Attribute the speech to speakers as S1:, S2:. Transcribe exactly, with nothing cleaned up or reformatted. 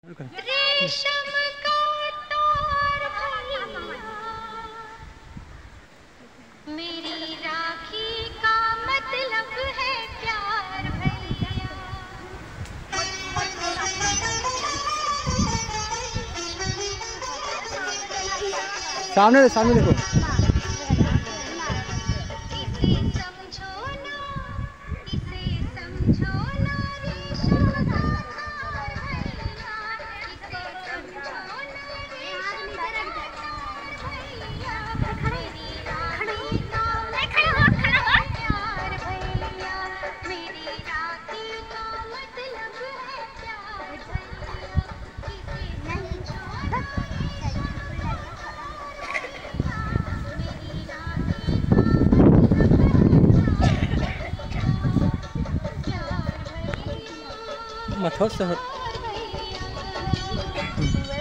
S1: रेशम का तार मेरी राखी का मतलब है प्यार भैया।
S2: सामने सामने देखो। मथोस